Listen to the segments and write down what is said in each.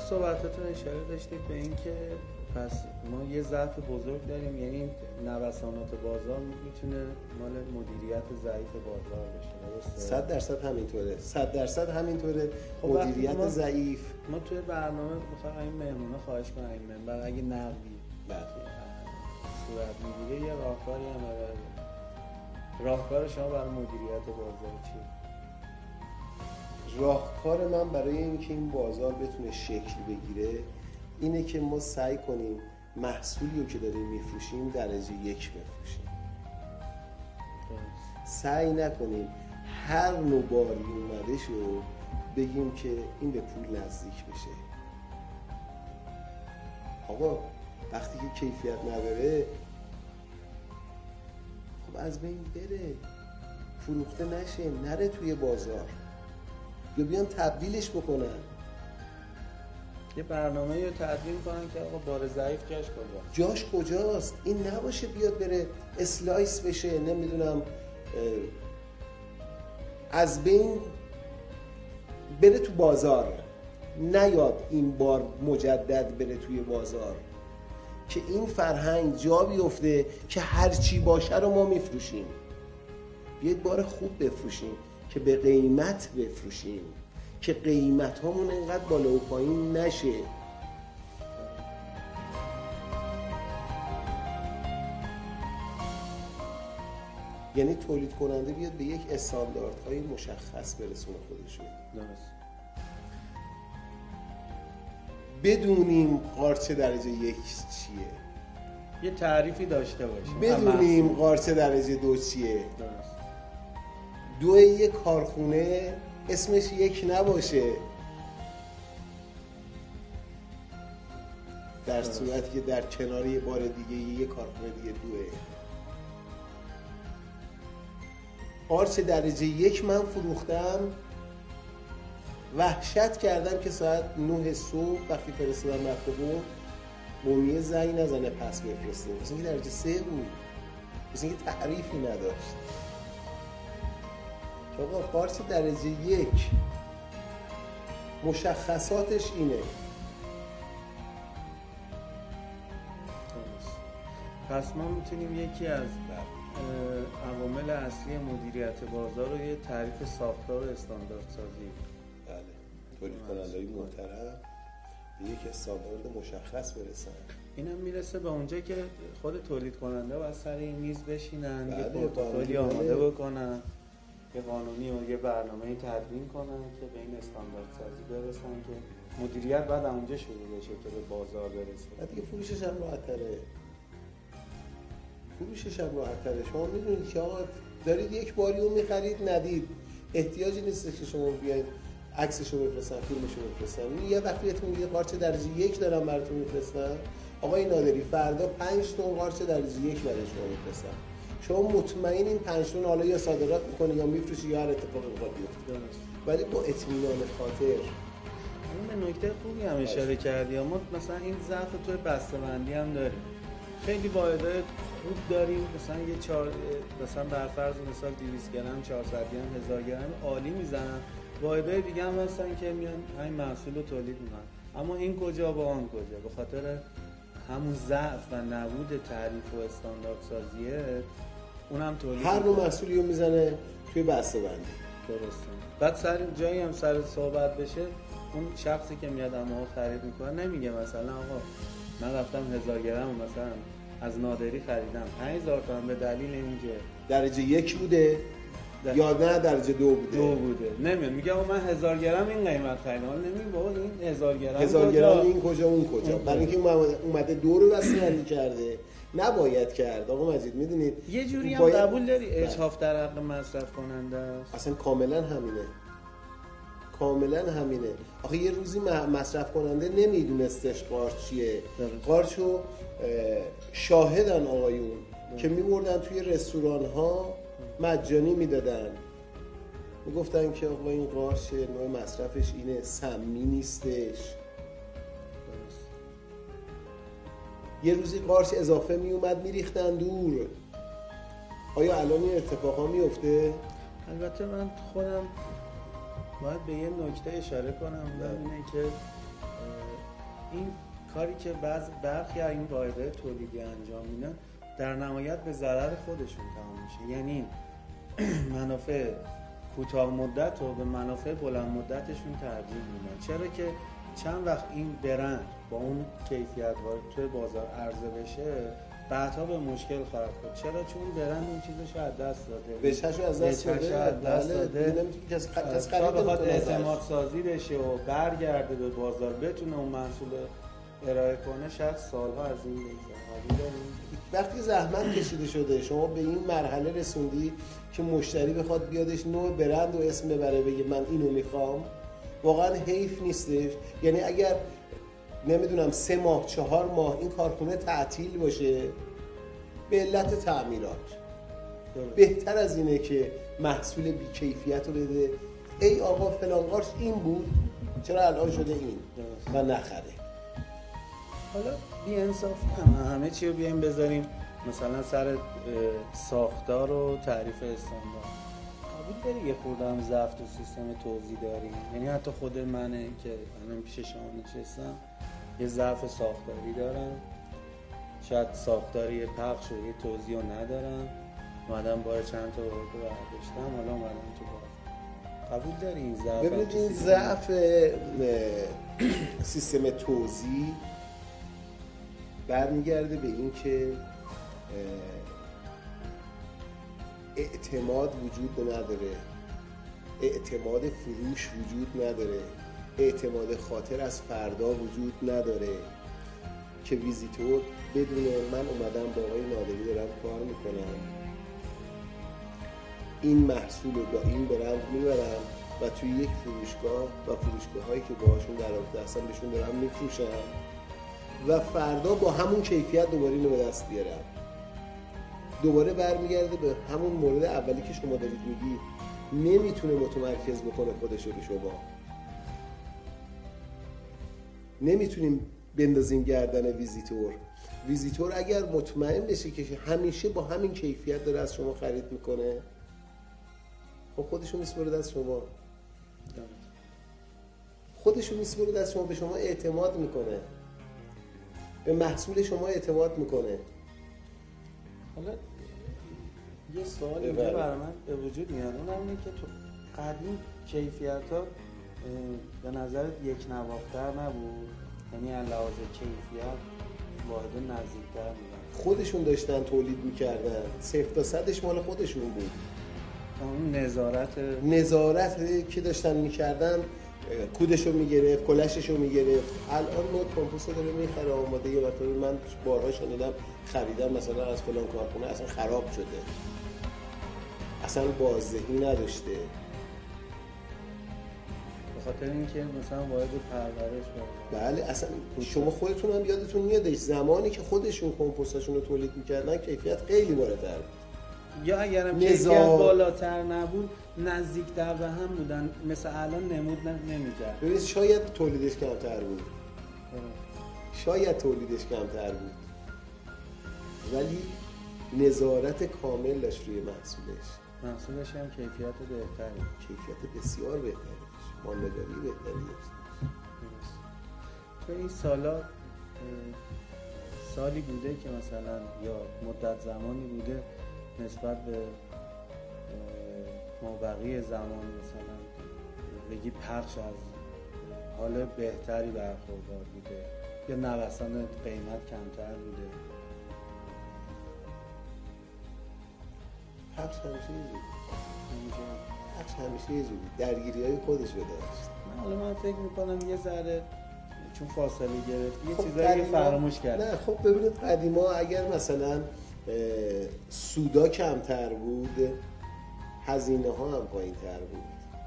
صحبتاتون اشاره داشتید به این که پس ما یه ضعف بزرگ داریم، یعنی نوسانات بازار میتونه مال مدیریت ضعیف بازار باشه. 100% همینطوره. 100% همینطوره. خب مدیریت ضعیف. ما توی برنامه میخوایم این مهمونا خواهش کنیم این منبر اگه نقدی صورت میگیره یه راهکاری هم ارائه بده. راهکار شما برای مدیریت بازار چیه؟ راهکار من برای اینکه این بازار بتونه شکل بگیره اینه که ما سعی کنیم محصولی رو که داریم میفروشیم درجه 1 بفروشیم. سعی نکنیم هر نوع باری اومده شو بگیم که این به پول نزدیک بشه. آقا وقتی که کیفیت نداره خب از بین بره، فروخته نشه، نره توی بازار یا بیان تبدیلش بکنن. یه برنامه رو تدوین کنن که آقا بار ضعیف جاش کجاست. این نباشه بیاد بره اسلایس بشه، نمیدونم از بین بره تو بازار، نیاد این بار مجدد بره توی بازار، که این فرهنگ جا بیفته که هر چی باشه رو ما میفروشیم. بیاید بار خوب بفروشیم که به قیمت بفروشیم، که قیمت هامون اینقدر بالا و پایین نشه. یعنی تولید کننده بیاد به یک استانداردهای مشخص برسونه خودشون. بدونیم قارچ درجه 1 چیه، یه تعریفی داشته باشیم، بدونیم قارچ درجه 2 چیه. دو یک کارخونه اسمش 1 نباشه، در صورتی که در کنار یه بار دیگه یه کارخونه دیگه 2. قارچ درجه 1 من فروختم، وحشت کردم که ساعت 9 صبح وقتی فرستادم مکتبو قومیه زنگ نزنه پس بفرسته، مثل اینکه درجه 3 بود، مثل اینکه تعریفی نداشت. آقا قارچ درجه 1 مشخصاتش اینه. پس ما میتونیم یکی از عوامل اصلی مدیریت بازار رو یه تعریف ساختار و استاندارد سازی. بله، تولید کننده‌های محترم به یک استاندارد مشخص برسن. اینم میرسه به اونجا که خود تولید کننده باید سر این میز بشینن، یه پروتکلی آماده بکنن، یه قانونی و یه برنامه‌ای تدوین کنن که به این استاندارد سازی برسن که مدیریت بعد اونجا شروع بشه تا به بازار برسه. بعد دیگه فروشش هم راحت‌تره. شما میدونید که آقا دارید یک باری رو می‌خرید ندید، احتیاجی نیست که شما بیاید عکسشو بفرستن، فیلمشو بفرستن. یه وقتی بهتون میگه قارچ درجه 1 دارم براتون میفرستم، آقای نادری فردا 5 تن قارچ درجه 1 برای شما میفرستم. شما مطمئن این 5 تن حالا یا صادرات میکنی یا میفروشی یا هر اتفاقی بخواد بیفته، ولی با اطمینان خاطر. این به نکته خوبی هم اشاره کردی. ما مثلا این ضعف توی بسته‌بندی هم داریم. خیلی واحدهای خوب داریم، مثلا مثلا بر فرض مثال 200 گرم، 400 گرم، 1000 گرم عالی میزنن. واحدهای دیگه هم هستن که میان همین محصول رو تولید میکنن، اما این کجا با آن کجا؟ به خاطر همون ضعف و نبود تعریف و استاندارد سازیه اونم تولید هر نوع محصولی رو میزنه توی بسته‌بندی. درسته. بعد سر جایی هم سر صحبت بشه اون شخصی که میاد اما خرید میکنه نمیگه مثلا آقا من رفتم 1000 گرم مثلا از نادری خریدم 5000 تومان به دلیل اینکه درجه 1 بوده یا نه درجه 2 بوده. میگه آقا من 1000 گرم این قیمت خریدم، نمیگه بابا این 1000 گرم این کجا اون کجا. برای اینکه اومده دو رو بسته‌بندی کرده، نباید کرد. آقا مجید میدونید یه جوری هم قبول داری اجحاف در حق مصرف کننده است؟ اصلا کاملا همینه. آخه یه روزی مصرف کننده نمیدونستش قارچ چیه. قارچو شاهدن آقایون که میبردن توی رستوران ها مجانی میدادن، میگفتن که آقا این قارچ نوع مصرفش اینه، سمی نیستش. یه روزی قارچ اضافه میومد میریختن دور. آیا الان این اتفاقا میفته؟ البته من خودم باید به یه نکته اشاره کنم و اینه که این کاری که برخی از این واحدهای تولیدی انجام میدن در نهایت به ضرر خودشون تمام میشه. یعنی منافع کوتاه مدت رو به منافع بلند مدتشون ترجیح میدن. چرا که چند وقت این برند با اون کیفیت وارد توی بازار عرضه بشه بعدها به مشکل خواهد خورد. چرا؟ چون برند اون چیزش از دست داده، بهشهشو از دست داده، تا بخواد اعتماد سازی بشه و برگرده به بازار بتونه اون محصول ارائه کنه شاید سالها از این بگذره. وقتی زحمت کشیده شده شما به این مرحله رسوندی که مشتری بخواد بیادش نوع برند و اسم ببره بگه من اینو میخوام، واقعا حیف نیستش؟ یعنی اگر نمیدونم 3 ماه 4 ماه این کارخونه تعطیل باشه به علت تعمیرات، بهتر از اینه که محصول بی‌کیفیت رو بده ای آقا فلان قارچ این بود چرا الان شده این و نخره. حالا بی انصافی همه چی رو بیایم بذاریم مثلا سر ساختار و تعریف استاندارد. قبول داری یه خورده هم ضعف تو سیستم توزیع داریم؟ یعنی حتی خود منه که الان پیش شما نشستم یه ضعف ساختاری دارم، شاید ساختاری پخش و یه توزیع رو ندارم، اومدم بار چند تا وارد برداشتم حالا اومدم تو بار. قبول داری این ضعف؟ ببینید این ضعف سیستم توزیع برمیگرده به این که اعتماد وجود نداره، اعتماد فروش وجود نداره، اعتماد خاطر از فردا وجود نداره که ویزیتور بدون من اومدم با آقای نادری دارم کار میکنم، این محصول رو با این برند میبرم و توی یک فروشگاه و فروشگاه هایی که باهاشون در رابطه هستم بهشون دارم میفروشم و فردا با همون کیفیت دوباره اینو به دست بیارم. دوباره برمیگرده به همون مورد اولی که شما دارید میگید، نمیتونه متمرکز بکنه خودش رو به شما، نمیتونیم بندازیم گردن ویزیتور اگر مطمئن بشه که همیشه با همین کیفیت داره از شما خرید میکنه، خب خودشو میسپره دست شما، خودشو میسپره دست شما، به شما اعتماد میکنه، به محصول شما اعتماد میکنه. حالا یه سوال اینجا برای من به وجود میاد، اونم اینه که تو قدیم کیفیت‌ها به نظرت یک نواختر نبود؟ یعنی علاوه کیفیت واحد نزدیک‌تر بودن، خودشون داشتن تولید میکردن، 0 تا 100ش مال خودشون بود. اون نظارت که داشتن میکردن، کودشو میگرفت، کلششو میگرفت. الان ما کمپوست داره میخره آماده، یه مرتبه من بارها شنیدم خریدم مثلا از فلان کارخونه اصلا خراب شده، اصلا بازدهی نداشته، به خاطر اینکه مثلا واحد پرورش بود. بله اصلا شما خودتون هم یادتون میادش زمانی که خودشون کمپوستاشون رو تولید میکردن کیفیت خیلی بالاتر بود، یا اگرم کیفیت بالاتر نبود نزدیک‌تر به هم بودن، مثل الان نمود نمی‌کرد. ببینید شاید تولیدش کمتر بود، ولی نظارت کامل داشت روی محصولش هم کیفیت بهتری، کیفیت بسیار بهتری داشت، ماندگاری بهتری داشت. تو این سالی بوده که مثلا یا مدت زمانی بوده نسبت به مابقی زمان مثلا بگی پخش از حال بهتری برخوردار بوده یا نوسان قیمت کمتر بوده؟ پخش همیشه یه جوری درگیری‌های خودش رو داشت. حالا من فکر میکنم یه ذره چون فاصله گرفت یه چیزایی فراموش کرد. نه خب ببینید قدیما اگر مثلا سودا کمتر بود هزینه ها هم پایین تر بود،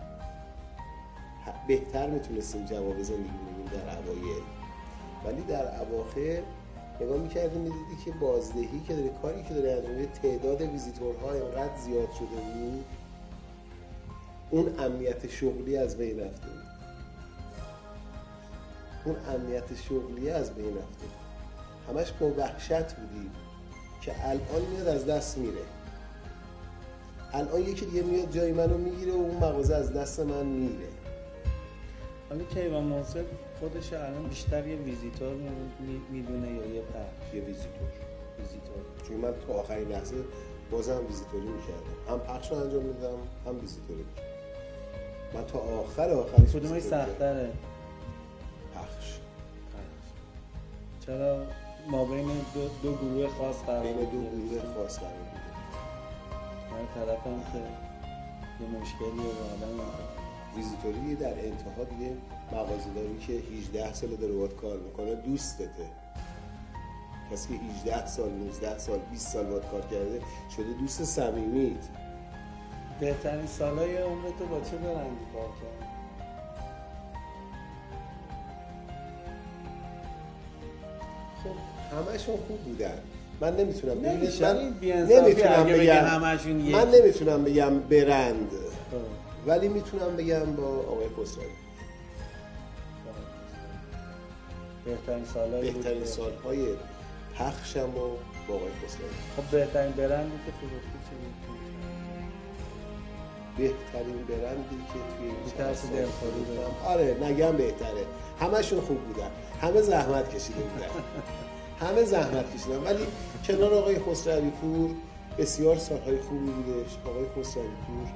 بهتر میتونستیم جواب زندگی بگیم در اوایل، ولی در اواخر نگاه میکردیم میدیدی که بازدهی که داره، کاری که داره انجام میده، تعداد ویزیتورها اینقدر زیاد شده بود، اون امنیت شغلی از بین رفته بود، همش با وحشت بودیم که الان میاد از دست میره، الان یکی دیگه میاد جای منو میگیره و اون مغازه از دست من میره. حالا کیوان منصف خودش الان بیشتر یه ویزیتور میدونه یا یه پخش؟ یه ویزیتور. چون من تا آخرین لحظه بازم ویزیتوری میکردم، هم پخش رو انجام میدم هم ویزیتوری میکردم. من تا آخرش کدومش سخت‌تره؟ پخش. چرا ما بین دو گروه خاص قرار بین دو گروه خاص قرار میده. من طرفم که یه مشکلی رو آدم ویزیتوری در انتها دیگه مغازه‌داری که 18 سال داره باهات کار میکنه دوستته. کسی که 18 سال 19 سال 20 سال باهات کار کرده شده دوست صمیمیت. بهترین سالهای عمرتو با چه برندی کار کردی؟ خب همشون خوب بودن. من نمیتونم بگم برند، ولی میتونم بگم با آقای خسروی بهترین سالهای پخشم و با آقای خسروی. خب بهترین برندی که فروختی چی بود؟ بهترین برندی که توی این چند سال دلخوری؟ آره نگم بهتره، همشون خوب بودن، همه زحمت کشیده بودن ولی کنار آقای خسروی پور بسیار سالهای خوبی بودش. آقای خسروی پور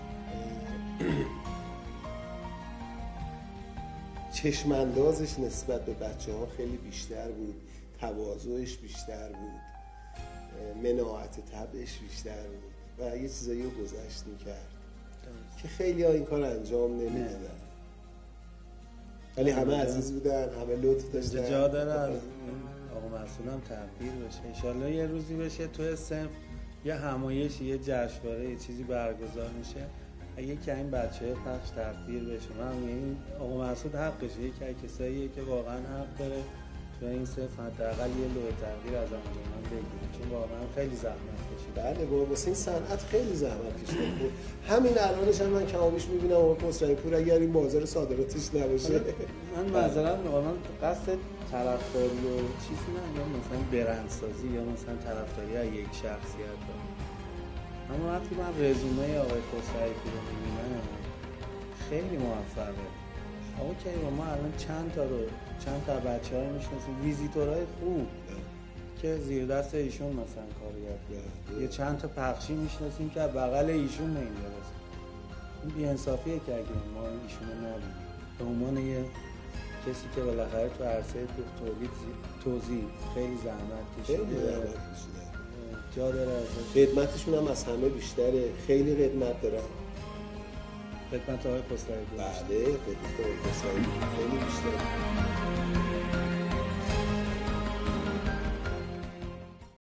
چشماندازش نسبت به بچه‌ها خیلی بیشتر بود، تواضعش بیشتر بود، مناعت طبعش بیشتر بود و یه چیزایی رو گذشت میکرد که خیلی ها این کار انجام نمیدادن، ولی همه عزیز بودن، همه لطف داشتن. جا داره از آقا مسئول هم تبدیل بشه انشالله یه روزی بشه توی صنف یه همایشی، یه جشنواره، یه چیزی برگزار میشه، اگه که این بچه پخش تبدیل بشه. من میگم آقا مسعود حقشه، یکی از کساییه که واقعا حق داره تو این صنف حداقل یه لوح تغییر از آنجا بگیره، چون واقعا خیلی زحمت کشید. بله بابا واسه این صنعت خیلی زحمت کشیده بود. همین الانش هم من کمابیش میبینم آقا خسروی پور اگر این بازار صادراتش نباشه. من معذرت میخوام، قصد طرفداری و چیزی نه، یا مثلا برندسازی یا مثلا طرفداری از یک شخصیت دارم. اما وقتی من رزومه آقای خسروی پور رو میبینم خیلی موفقه. آقا کیوان ما الان چند تا بچه‌ها رو میشناسیم، ویزیتورهای خوب که زیر دست ایشون مثلا کاریت کرد، یه چند تا پخشی میشناسیم که بغل ایشون نمی‌رسه. این بی‌انصافیه که اگه ما ایشونو نبینیم به عنوان یه کسی که بالاخره تو عرصه تولید توزیع خیلی زحمت کشیده، جا داره ازش. خدمتشون هم از همه بیشتره، خیلی خدمت دارن. خدمت آقای خسروی بله خدمت آقای خسروی خیلی بیشتره.